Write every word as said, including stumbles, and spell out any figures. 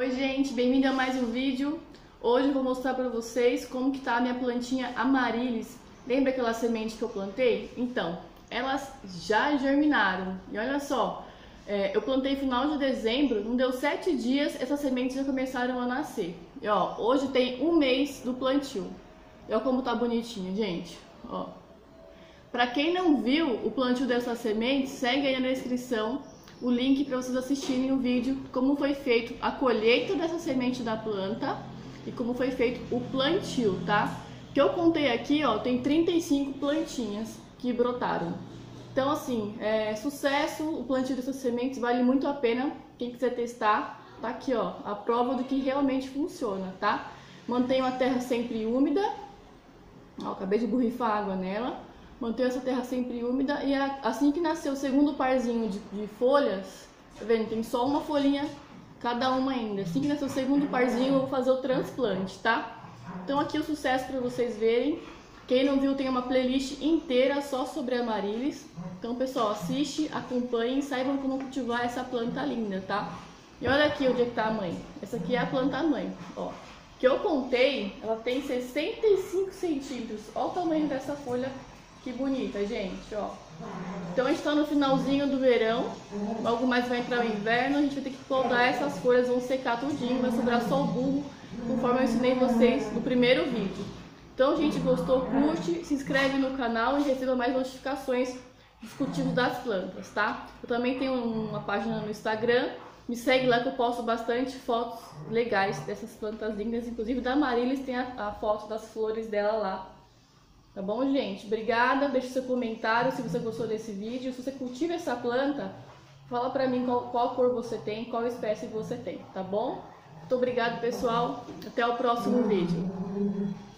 Oi gente, bem-vindo a mais um vídeo. Hoje eu vou mostrar para vocês como que tá a minha plantinha Amaryllis. Lembra aquela semente que eu plantei? Então, elas já germinaram. E olha só, é, eu plantei no final de dezembro, não deu sete dias, essas sementes já começaram a nascer. E ó, hoje tem um mês do plantio. Olha como tá bonitinho, gente. Ó. Para quem não viu o plantio dessas sementes, segue aí na descrição o link para vocês assistirem o vídeo como foi feito a colheita dessa semente da planta e como foi feito o plantio, tá? Que eu contei aqui, ó, tem trinta e cinco plantinhas que brotaram. Então, assim, é sucesso, o plantio dessas sementes vale muito a pena. Quem quiser testar, tá aqui, ó, a prova do que realmente funciona, tá? Mantenho a terra sempre úmida. Ó, acabei de borrifar água nela. Mantenho essa terra sempre úmida e assim que nascer o segundo parzinho de, de folhas, tá vendo? Tem só uma folhinha cada uma ainda. Assim que nascer o segundo parzinho, eu vou fazer o transplante, tá? Então aqui o sucesso para vocês verem. Quem não viu, tem uma playlist inteira só sobre Amaryllis. Então, pessoal, assiste, acompanhem e saibam como cultivar essa planta linda, tá? E olha aqui onde é que tá a mãe. Essa aqui é a planta mãe, ó. Que eu contei, ela tem sessenta e cinco centímetros. Olha o tamanho dessa folha. Que bonita, gente, ó. Então a gente tá no finalzinho do verão, logo mais vai entrar o inverno, a gente vai ter que podar essas folhas, vão secar tudinho, vai sobrar só o bulbo, conforme eu ensinei vocês no primeiro vídeo. Então, gente, gostou, curte, se inscreve no canal e receba mais notificações dos cultivos das plantas, tá? Eu também tenho uma página no Instagram, me segue lá que eu posto bastante fotos legais dessas plantas lindas, inclusive da Amaryllis tem a, a foto das flores dela lá. Tá bom, gente? Obrigada. Deixe seu comentário se você gostou desse vídeo. Se você cultiva essa planta, fala pra mim qual, qual cor você tem, qual espécie você tem, tá bom? Muito obrigada, pessoal. Até o próximo vídeo.